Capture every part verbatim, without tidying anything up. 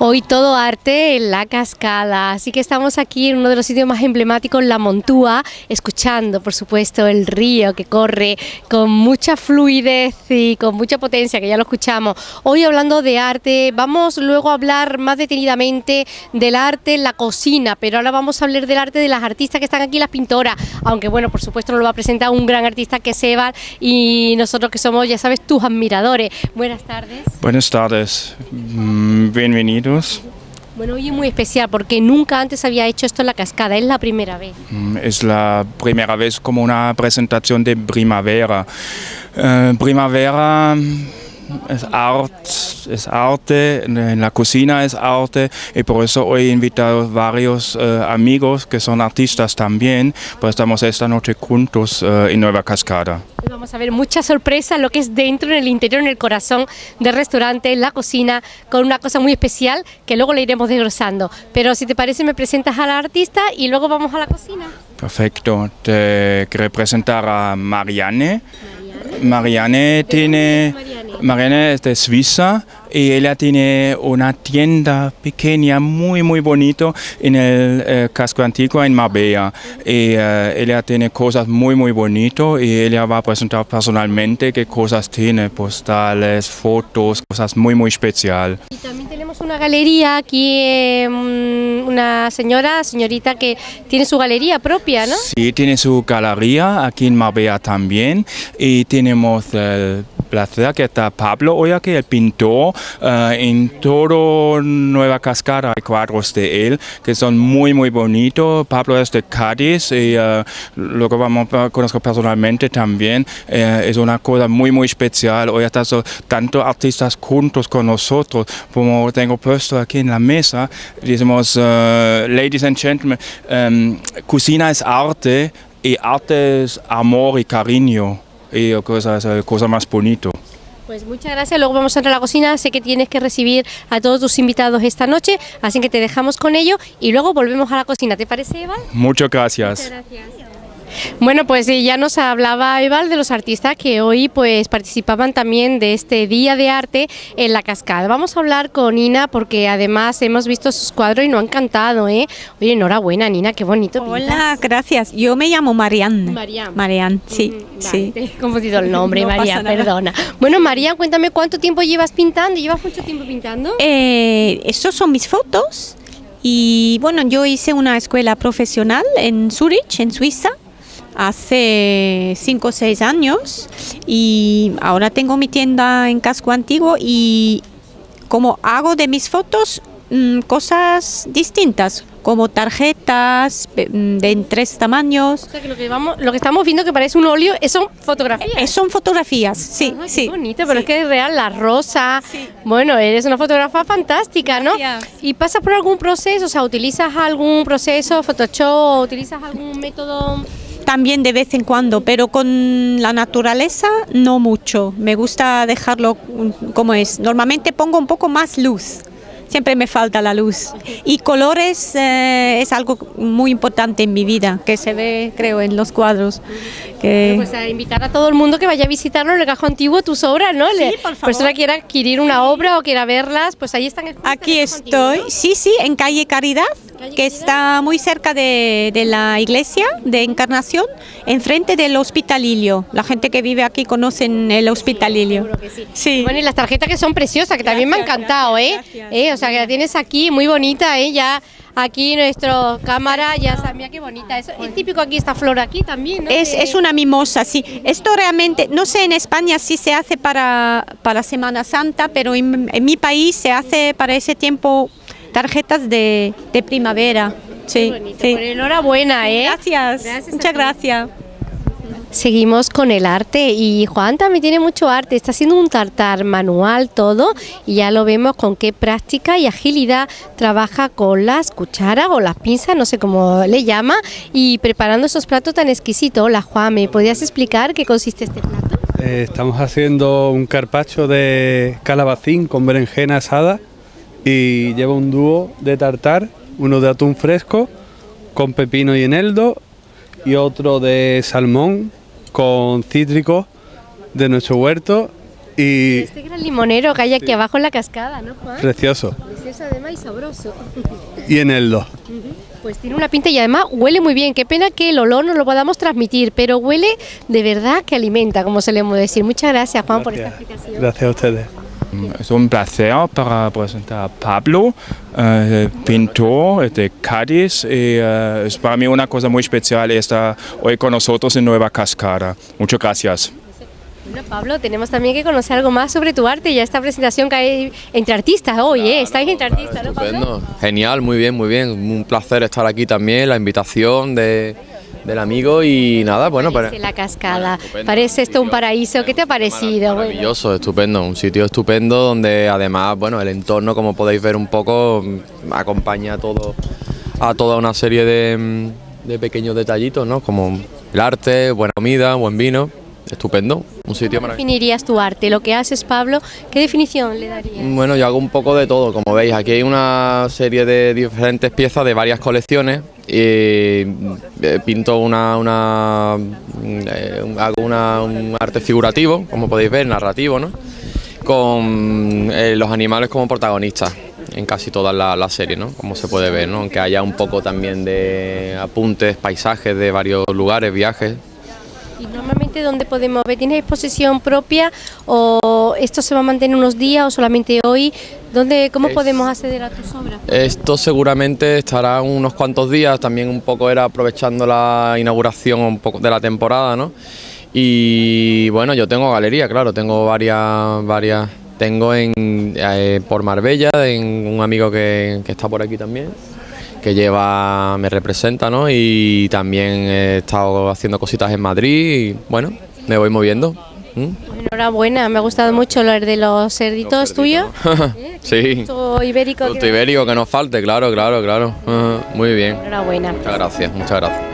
Hoy todo arte en La Cascada, así que estamos aquí en uno de los sitios más emblemáticos, La Montúa, escuchando por supuesto el río que corre con mucha fluidez y con mucha potencia, que ya lo escuchamos. Hoy hablando de arte, vamos luego a hablar más detenidamente del arte en la cocina, pero ahora vamos a hablar del arte de las artistas que están aquí, las pintoras, aunque bueno, por supuesto nos lo va a presentar un gran artista que es Eva y nosotros que somos, ya sabes, tus admiradores. Buenas tardes. Buenas tardes, bienvenidos. Bueno, hoy es muy especial porque nunca antes había hecho esto en La Cascada, es la primera vez. Es la primera vez como una presentación de primavera. Uh, primavera es arte, es arte, en la cocina es arte y por eso hoy he invitado varios uh, amigos que son artistas también, pues estamos esta noche juntos uh, en Nueva Cascada. Vamos a ver muchas sorpresas, lo que es dentro, en el interior, en el corazón del restaurante, en la cocina, con una cosa muy especial que luego le iremos desglosando. Pero si te parece me presentas a la artista y luego vamos a la cocina. Perfecto, te quiero presentar a Marianne. Marianne tiene, Marianne es de Suiza y ella tiene una tienda pequeña muy muy bonito en el eh, casco antiguo en Marbella y eh, ella tiene cosas muy muy bonitas y ella va a presentar personalmente qué cosas tiene, postales, fotos, cosas muy muy especial. Y también tenemos una galería aquí, eh, una señora, señorita que tiene su galería propia, ¿no? Sí, tiene su galería aquí en Marbella también y tenemos el placer que está Pablo hoy aquí, el pintor. Uh, en todo Nueva Cascada hay cuadros de él que son muy muy bonitos. Pablo es de Cádiz y uh, lo que vamos a conozco personalmente también. Uh, es una cosa muy muy especial. Hoy están so, tantos artistas juntos con nosotros, como tengo puesto aquí en la mesa. Decimos, uh, ladies and gentlemen, um, cocina es arte y arte es amor y cariño. Y cosa, es la cosa más bonito. Pues muchas gracias, luego vamos a entrar a la cocina, sé que tienes que recibir a todos tus invitados esta noche, así que te dejamos con ello y luego volvemos a la cocina, ¿te parece, Eva? Muchas gracias. Muchas gracias. Bueno, pues ya nos hablaba Eva de los artistas que hoy pues participaban también de este Día de Arte en La Cascada. Vamos a hablar con Nina porque además hemos visto sus cuadros y nos han encantado, ¿eh? Oye, enhorabuena, Nina, qué bonito pintas. Hola, gracias. Yo me llamo Marianne. Marianne. Marianne, sí, Mm, sí. Vale, te he confundido el nombre, No Marianne, pasa nada. perdona. Bueno, Marianne, cuéntame cuánto tiempo llevas pintando. ¿Llevas mucho tiempo pintando? Eh, estos son mis fotos y bueno, yo hice una escuela profesional en Zurich, en Suiza, hace cinco o seis años y ahora tengo mi tienda en Casco Antiguo y como hago de mis fotos mmm, cosas distintas, como tarjetas de en tres tamaños. O sea, que lo que, vamos, lo que estamos viendo que parece un óleo, son fotografías. Eh, son fotografías, sí, Ajá, sí. Qué bonito, pero sí. es que es real, la rosa. Sí. Bueno, eres una fotógrafa fantástica, ¿no? Gracias. ¿Y pasas por algún proceso? O sea, ¿utilizas algún proceso, Photoshop, utilizas algún método? También de vez en cuando, pero con la naturaleza no mucho. Me gusta dejarlo como es. Normalmente pongo un poco más luz. Siempre me falta la luz. Y colores eh, es algo muy importante en mi vida, que se ve, creo, en los cuadros. Que... Pues a invitar a todo el mundo que vaya a visitarlo en el Casco Antiguo, tus obras, ¿no? Sí, por favor. Persona quiera adquirir una obra o quiera verlas, pues ahí están. Aquí en el Casco Antiguo, estoy, ¿no? sí, sí, en calle Caridad, Calle que Caridad. está muy cerca de, de la iglesia de Encarnación, enfrente del Hospital Ilio. La gente que vive aquí conocen el Hospital Ilio. Seguro que sí. Sí. Bueno, y las tarjetas que son preciosas, que también me han Gracias, encantado, ¿eh? gracias, ¿eh? O sea, que la tienes aquí muy bonita, ¿eh? Ya aquí nuestra cámara, ya está, mira qué bonita. Es, es típico aquí esta flor aquí también, ¿no? Es, De- es una mimosa, sí. Esto realmente, no sé en España si se hace para, para Semana Santa, pero en, en mi país se hace para ese tiempo tarjetas de, de primavera. Sí, Qué bonito. sí. Pues enhorabuena, ¿eh? Gracias, Gracias a muchas ti. gracias. Seguimos con el arte y Juan también tiene mucho arte, está haciendo un tartar manual todo y ya lo vemos con qué práctica y agilidad trabaja con las cucharas o las pinzas, no sé cómo le llama, y preparando esos platos tan exquisitos. Hola Juan, ¿me podrías explicar qué consiste este plato? Eh, estamos haciendo un carpaccio de calabacín con berenjena asada y lleva un dúo de tartar, uno de atún fresco con pepino y eneldo y otro de salmón con cítricos de nuestro huerto Y Este gran limonero que hay aquí abajo en la cascada, ¿no, Juan? precioso. Precioso además y sabroso. Y eneldo. Pues tiene una pinta y además huele muy bien. Qué pena que el olor no lo podamos transmitir, pero huele de verdad que alimenta, como solemos decir. Muchas gracias, Juan, por esta Gracias. explicación. Gracias a ustedes. Es un placer para presentar a Pablo, eh, pintor de Cádiz, y eh, es para mí una cosa muy especial estar hoy con nosotros en Nueva Cascada. Muchas gracias. Bueno, Pablo, tenemos también que conocer algo más sobre tu arte y esta presentación que hay entre artistas hoy, ¿eh? Estáis entre artistas, ¿no, Pablo? Estupendo, genial, muy bien, muy bien. Un placer estar aquí también, la invitación de, del amigo y nada, bueno, para... Parece la cascada, Estupendo. parece esto un paraíso. ¿Qué te ha parecido? Bueno, Maravilloso, estupendo, un sitio estupendo donde además, bueno, el entorno, como podéis ver un poco, acompaña a todo, a toda una serie de, de pequeños detallitos, ¿no? Como el arte, buena comida, buen vino, estupendo, un sitio ¿cómo maravilloso. definirías tu arte? Lo que haces, Pablo, ¿qué definición le darías? Bueno, yo hago un poco de todo, como veis, aquí hay una serie de diferentes piezas de varias colecciones y eh, pinto una, una eh, hago una, un arte figurativo, como podéis ver, narrativo, ¿no? Con eh, los animales como protagonistas en casi todas las la series, ¿no? Como se puede ver, ¿no? Aunque haya un poco también de apuntes, paisajes de varios lugares, viajes. ¿Y normalmente dónde podemos ver? ¿Tienes exposición propia o esto se va a mantener unos días o solamente hoy? ¿Dónde, ¿Cómo Es- podemos acceder a tus obras? Esto seguramente estará unos cuantos días, también un poco era aprovechando la inauguración un poco de la temporada, ¿no? Y bueno, yo tengo galería, claro, tengo varias, varias, tengo en eh, por Marbella, en un amigo que, que está por aquí también, que lleva, me representa, ¿no? Y también he estado haciendo cositas en Madrid y bueno, me voy moviendo. ¿Mm? Pues enhorabuena, me ha gustado mucho lo de los cerditos Los tuyos. cerditos, ¿no? ¿Eh? Sí. Producto ibérico. Producto que- ibérico que nos falte, claro, claro, claro. Ajá, muy bien. Enhorabuena. Muchas gracias, muchas gracias.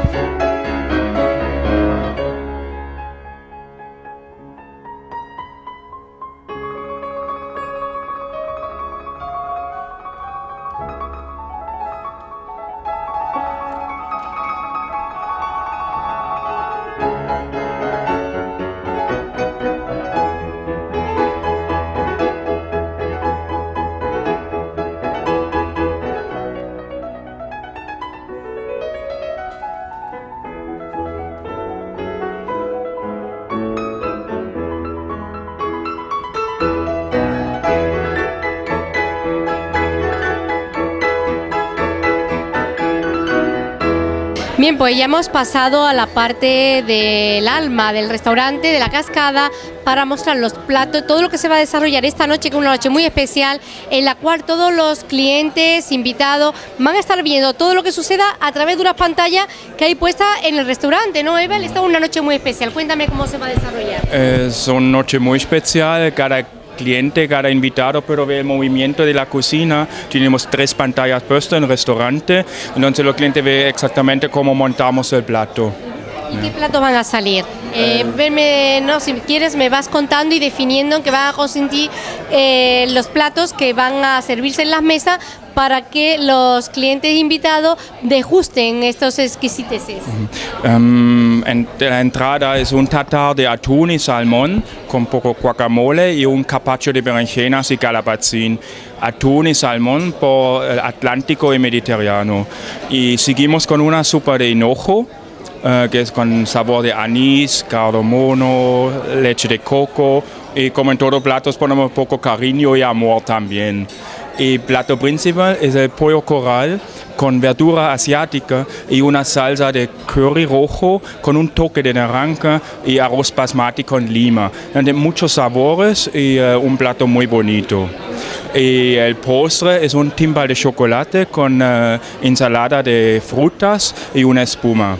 Bien, pues ya hemos pasado a la parte del alma del restaurante, de la cascada, para mostrar los platos, todo lo que se va a desarrollar esta noche, que es una noche muy especial, en la cual todos los clientes, invitados, van a estar viendo todo lo que suceda a través de unas pantallas que hay puestas en el restaurante, ¿no, Eva? Esta es una noche muy especial. Cuéntame cómo se va a desarrollar. Es una noche muy especial, cada cliente, cada invitado puede ver el movimiento de la cocina. Tenemos tres pantallas puestas en el restaurante, entonces los clientes ven exactamente cómo montamos el plato. ¿Y qué platos van a salir? Eh, verme, no, si quieres me vas contando y definiendo en qué van a consistir eh, los platos que van a servirse en las mesas para que los clientes invitados degusten estos exquisiteces. Um, en, la entrada es un tartar de atún y salmón con poco guacamole y un carpaccio de berenjenas y calabacín. Atún y salmón por el Atlántico y Mediterráneo. Y seguimos con una sopa de hinojo, Uh, que es con sabor de anís, cardamomo, leche de coco, y como en todos platos ponemos un poco cariño y amor también. Y plato principal es el pollo coral con verdura asiática y una salsa de curry rojo con un toque de naranja y arroz basmati con lima. De muchos sabores y uh, un plato muy bonito. Y el postre es un timbal de chocolate con uh, ensalada de frutas y una espuma.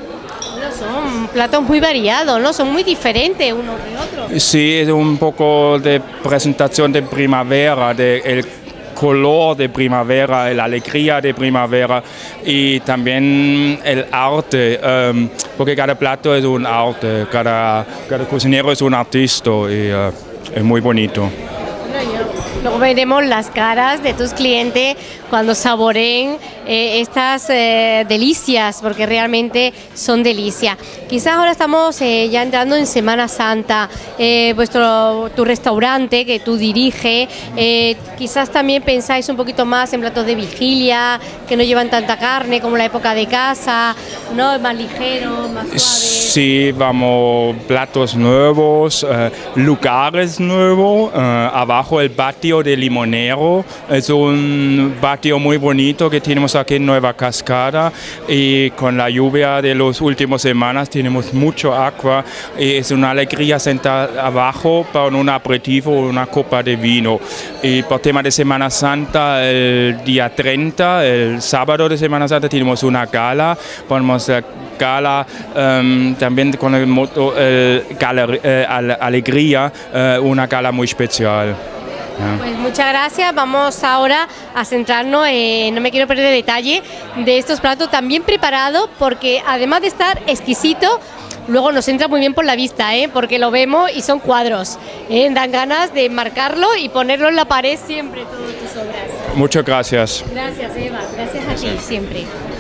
Son platos muy variados, ¿no? Son muy diferentes unos de otros. Sí, es un poco de presentación de primavera, de el color de primavera, la alegría de primavera y también el arte, um, porque cada plato es un arte, cada, cada cocinero es un artista y uh, es muy bonito. Bueno, yo Luego veremos las caras de tus clientes cuando saboreen eh, estas eh, delicias, porque realmente son delicias. Quizás ahora estamos eh, ya entrando en Semana Santa, eh, vuestro tu restaurante que tú diriges, eh, quizás también pensáis un poquito más en platos de vigilia, que no llevan tanta carne como la época de casa, ¿no? Más ligeros, más suaves. Sí, vamos, platos nuevos, eh, lugares nuevos, eh, abajo el patio de Limonero, es un patio muy bonito que tenemos aquí en Nueva Cascada y con la lluvia de las últimas semanas tenemos mucho agua y es una alegría sentar abajo para un aperitivo o una copa de vino. Y por tema de Semana Santa, el día treinta, el sábado de Semana Santa tenemos una gala, ponemos la gala um, también con el moto eh, galer, eh, alegría, eh, una gala muy especial. Pues muchas gracias, vamos ahora a centrarnos en, no me quiero perder detalle, de estos platos también preparados, porque además de estar exquisito, luego nos entra muy bien por la vista, ¿eh? Porque lo vemos y son cuadros, ¿eh? Dan ganas de marcarlo y ponerlo en la pared siempre, todas tus obras. Muchas gracias. Gracias, Eva, gracias a ti siempre.